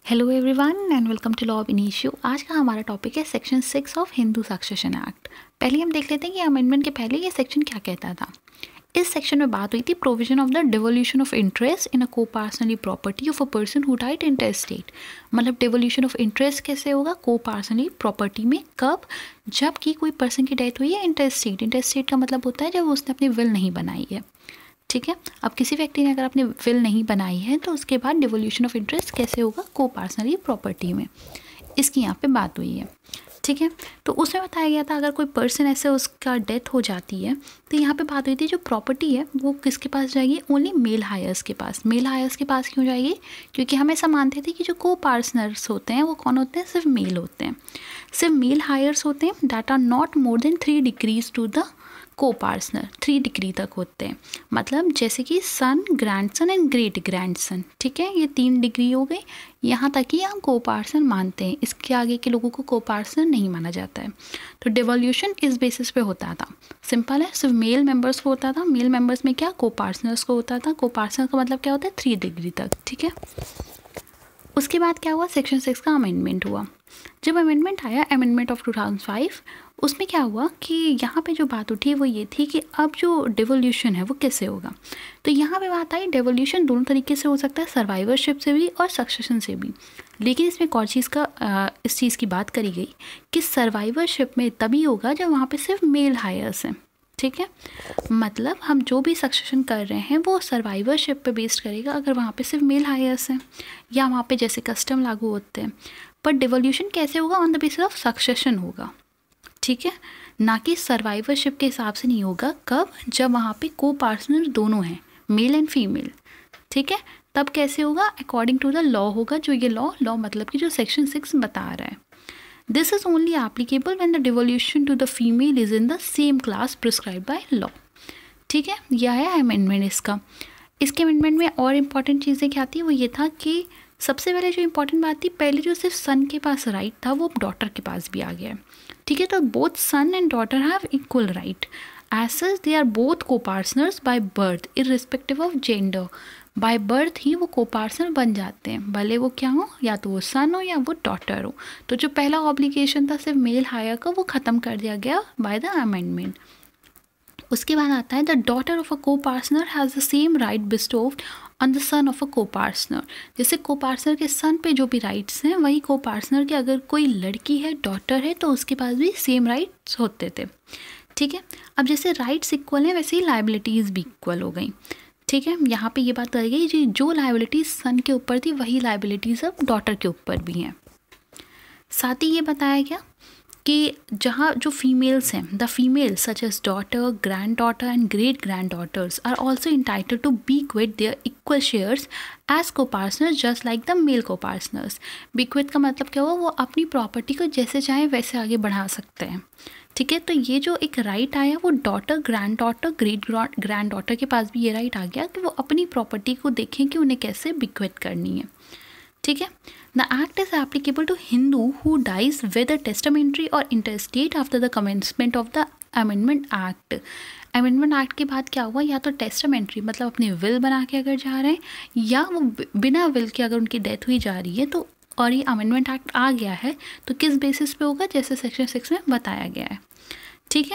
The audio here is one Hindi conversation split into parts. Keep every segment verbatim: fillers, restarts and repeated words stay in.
Hello everyone and welcome to law of initio. आज का हमारा टॉपिक है section six of Hindu succession act. पहले हम देख लेते हैं कि अमेंडमेंट के पहले ये सेक्शन क्या कहता था। इस सेक्शन में बात हुई थी provision of the devolution of interest in a coparcenary property of a person who died intestate. मतलब डिवोल्यूशन ऑफ इंटरेस्ट कैसे होगा को पार्सनली प्रॉपर्टी में, कब? जबकि कोई पर्सन की डेथ हुई है इंटेस्टेट। इंटेस्टेट का मतलब होता है जब उसने अपनी विल नहीं बनाई है। ठीक है, अब किसी व्यक्ति ने अगर अपनी विल नहीं बनाई है तो उसके बाद डिवोल्यूशन ऑफ इंटरेस्ट कैसे होगा को पार्सनली प्रॉपर्टी में, इसकी यहाँ पे बात हुई है। ठीक है, तो उसमें बताया गया था अगर कोई पर्सन ऐसे उसका डेथ हो जाती है तो यहाँ पे बात हुई थी जो प्रॉपर्टी है वो किसके पास जाएगी, ओनली मेल हायर्स के पास। मेल हायर्स के पास क्यों जाएगी? क्योंकि हम ऐसा मानते थे कि जो को पार्टनर्स होते हैं वो कौन होते हैं, सिर्फ मेल होते हैं, सिर्फ मेल हायर्स होते हैं that are not more than three degrees to the coparcener. Three degree तक होते हैं, मतलब जैसे कि son, grandson and great grandson. ठीक है, ये तीन डिग्री हो गई, यहाँ तक ही हम को पार्टनर मानते हैं, इसके आगे के लोगों को को पार्टनर नहीं माना जाता है। तो डिवोल्यूशन इस बेसिस पे होता था, सिंपल है, सिर्फ मेल मेंबर्स को होता था। मेल मेंबर्स में क्या, को पार्टनर्स को होता था। को पार्टनर का मतलब क्या होता है, थ्री डिग्री तक। ठीक है, उसके बाद क्या हुआ, सेक्शन सिक्स का अमेंडमेंट हुआ। जब अमेंडमेंट आया, amendment of two thousand five, उसमें क्या हुआ कि यहाँ पे जो बात उठी वो ये थी कि अब जो डिवोल्यूशन है वो कैसे होगा। तो यहाँ पे बात आई डिवोल्यूशन दोनों तरीके से हो सकता है, सर्वाइवरशिप से भी और सक्सेशन से भी। लेकिन इसमें एक और चीज़ का आ, इस चीज़ की बात करी गई कि सर्वाइवरशिप में तभी होगा जब वहाँ पे सिर्फ मेल हायर्स हैं। ठीक है, मतलब हम जो भी सक्सेशन कर रहे हैं वो सर्वाइवरशिप पे बेस्ड करेगा अगर वहाँ पे सिर्फ मेल हायर्स हैं या वहाँ पे जैसे कस्टम लागू होते हैं। पर डिवोल्यूशन कैसे होगा, on the basis of succession होगा। ठीक है, ना कि सर्वाइवरशिप के हिसाब से नहीं होगा। कब? जब वहाँ पे को पार्टनर दोनों हैं, मेल एंड फीमेल। ठीक है, तब कैसे होगा, अकॉर्डिंग टू द लॉ होगा। जो ये लॉ लॉ मतलब कि जो सेक्शन सिक्स बता रहा है, this is only applicable when the devolution to the female is in the same class prescribed by law. ठीक है, यह है अमेंडमेंट इसका। इसके अमेंडमेंट में और इम्पॉर्टेंट चीज़ें क्या थी, वो ये था कि सबसे पहले जो इम्पोर्टेंट बात थी, पहले जो सिर्फ सन के पास राइट था वो अब डॉटर के पास भी आ गया है। ठीक है, तो both son and daughter have equal right, as such they are both coparceners by birth irrespective of gender. By birth ही वो को पार्टनर बन जाते हैं, भले वो क्या हो, या तो वो सन हो या वो डॉटर हो। तो जो पहला ऑब्लिगेशन था सिर्फ मेल हायर का, वो ख़त्म कर दिया गया बाय द अमेंडमेंट। उसके बाद आता है the daughter of a coparcener has the same right bestowed on the son of a coparcener. जैसे को पार्टनर के सन पे जो भी राइट्स हैं वही को पार्टनर के अगर कोई लड़की है, डॉटर है, तो उसके पास भी सेम राइट्स होते थे। ठीक है, अब जैसे राइट्स इक्वल हैं वैसे ही लाइबिलिटीज़ भी इक्वल हो गई। ठीक है, यहाँ पे ये बात कही गई जी जो लाइबिलिटीज़ सन के ऊपर थी वही लाइबिलिटीज़ अब डॉटर के ऊपर भी हैं। साथ ही ये बताया गया कि जहाँ जो फीमेल्स हैं, the female such as daughter, granddaughter and great granddaughters are also entitled to bequeath their equal shares as coparceners just like the male coparceners. Bequeath का मतलब क्या हुआ, वो अपनी प्रॉपर्टी को जैसे चाहे वैसे आगे बढ़ा सकते हैं। ठीक है, तो ये जो एक राइट आया वो daughter, granddaughter, great granddaughter के पास भी ये राइट आ गया कि वो अपनी प्रॉपर्टी को देखें कि उन्हें कैसे बीक्विट करनी है। ठीक है, the act is applicable to Hindu who dies whether testamentary और intestate after the commencement of the amendment act. Amendment act के बाद क्या हुआ, या तो टेस्टामेंट्री मतलब अपनी विल बना के अगर जा रहे हैं, या वो बिना विल के अगर उनकी डेथ हुई जा रही है तो, और ये अमेंडमेंट एक्ट आ गया है तो किस बेसिस पे होगा, जैसे सेक्शन सिक्स में बताया गया है। ठीक है,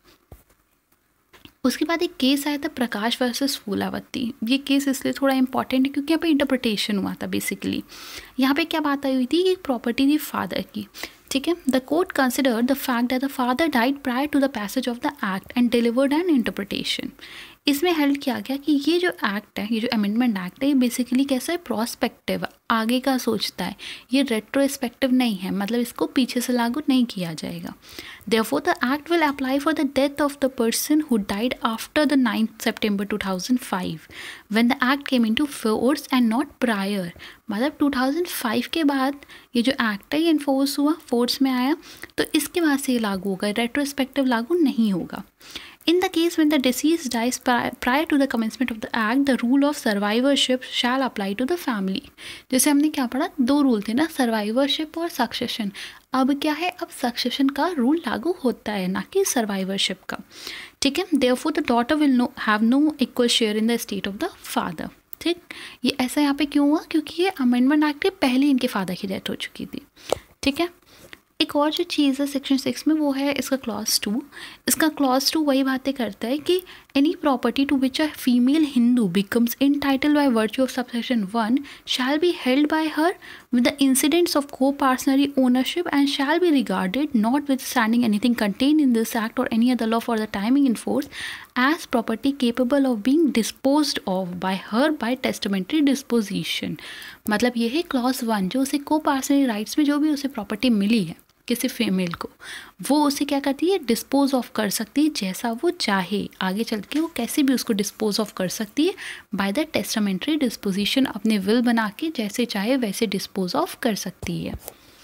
उसके बाद एक केस आया था प्रकाश वर्सेस फूलावती। ये केस इसलिए थोड़ा इंपॉर्टेंट है क्योंकि यहाँ पे इंटरप्रिटेशन हुआ था। बेसिकली यहाँ पे क्या बात आई हुई थी कि प्रॉपर्टी थी फादर की। ठीक है, the court consider the fact that the father died prior to the passage of the act and delivered an interpretation. इसमें हेल्ड किया गया कि ये जो एक्ट है, ये जो अमेंडमेंट एक्ट है, ये बेसिकली कैसा है, प्रोस्पेक्टिव, आगे का सोचता है, ये रेट्रोस्पेक्टिव नहीं है, मतलब इसको पीछे से लागू नहीं किया जाएगा। Therefore, the act will apply for the death of the person who died after the ninth September two thousand five, when the act came into force and not prior। मतलब टू थाउजेंड फाइव के बाद ये जो एक्ट है ये इन्फोर्स हुआ, फोर्स में आया, तो इसके बाद से ये लागू होगा, रेट्रोस्पेक्टिव लागू नहीं होगा। In the case when the deceased dies prior to the commencement of the act, the rule of survivorship shall apply to the family। जैसे हमने क्या पढ़ा, दो रूल थे ना, सर्वाइवरशिप और सक्सेशन। अब क्या है, अब सक्सेशन का रूल लागू होता है, ना कि सर्वाइवरशिप का। ठीक है, therefore the daughter will no have no equal share in the estate of the father। ठीक, ये ऐसा यहाँ पे क्यों हुआ, क्योंकि ये अमेंडमेंट एक्ट के पहले इनके फादर की डेथ हो चुकी थी। ठीक है, एक और जो चीज़ है सेक्शन सिक्स में वो है इसका क्लॉज टू। इसका क्लॉज टू वही बातें करता है कि any property to which a female Hindu becomes entitled by virtue of subsection one shall be held by her with the incidents of co-partnership ownership and shall be regarded, notwithstanding anything contained in this act or any other law for the timing in force, as property capable of being disposed of by her by testamentary disposition। मतलब ये है क्लॉज वन, जो उसे को पार्सनरी राइट्स में जो भी उसे प्रॉपर्टी मिली है किसी फीमेल को, वो उसे क्या करती है, डिस्पोज ऑफ कर सकती है जैसा वो चाहे, आगे चल के वो कैसे भी उसको डिस्पोज ऑफ कर सकती है बाय द टेस्टामेंट्री डिस्पोजिशन, अपने विल बना के जैसे चाहे वैसे डिस्पोज ऑफ कर सकती है।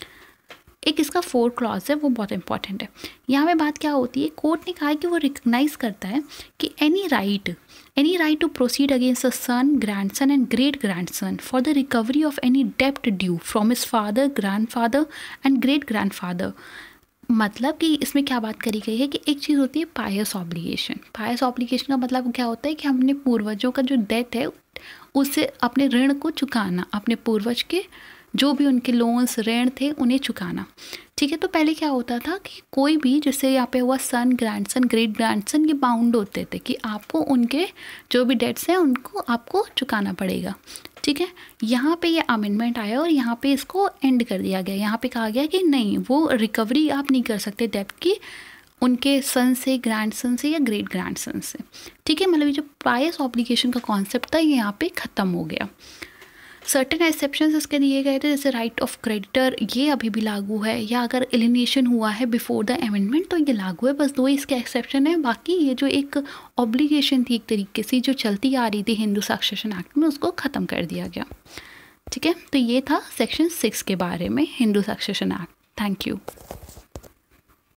एक इसका फोर क्लॉज है, वो बहुत इंपॉर्टेंट है। यहाँ पे बात क्या होती है, कोर्ट ने कहा है कि वो रिकग्नाइज करता है कि any right any right to proceed against a son, grandson and great grandson for the recovery of any डेप्ट due from his father, grandfather and great grandfather. मतलब कि इसमें क्या बात करी गई है कि एक चीज़ होती है पायस ऑब्लिगेशन। पायस ऑब्लिगेशन का मतलब क्या होता है कि हमने पूर्वजों का जो डेट है उससे अपने ऋण को चुकाना, अपने पूर्वज के जो भी उनके लोन्स ऋण थे उन्हें चुकाना। ठीक है, तो पहले क्या होता था कि कोई भी, जैसे यहाँ पे हुआ सन, ग्रैंडसन, ग्रेट ग्रैंडसन, ये बाउंड होते थे कि आपको उनके जो भी डेट्स हैं उनको आपको चुकाना पड़ेगा। ठीक है, यहाँ पे ये अमेंडमेंट आया और यहाँ पे इसको एंड कर दिया गया। यहाँ पे कहा गया कि नहीं, वो रिकवरी आप नहीं कर सकते डेट की उनके सन से, ग्रैंडसन से या ग्रेट ग्रैंडसन से। ठीक है, मतलब ये जो पायस ऑब्लिगेशन का कॉन्सेप्ट था ये यहाँ पे ख़त्म हो गया। सर्टेन एक्सेप्शंस इसके दिए गए थे, जैसे राइट ऑफ क्रेडिटर, ये अभी भी लागू है, या अगर एलिनेशन हुआ है बिफोर द अमेंडमेंट तो ये लागू है। बस दो ही इसके एक्सेप्शन है, बाकी ये जो एक ऑब्लिगेशन थी एक तरीके से जो चलती आ रही थी हिंदू सक्सेशन एक्ट में, उसको ख़त्म कर दिया गया। ठीक है, तो ये था सेक्शन सिक्स के बारे में Hindu succession act. Thank you.